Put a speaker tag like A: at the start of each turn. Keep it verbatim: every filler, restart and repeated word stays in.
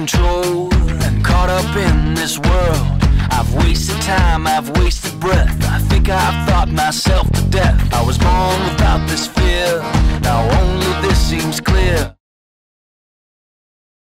A: control and caught up in this world. I've wasted time, I've wasted breath. I think I've thought myself to death. I was born without this fear, now only this seems clear.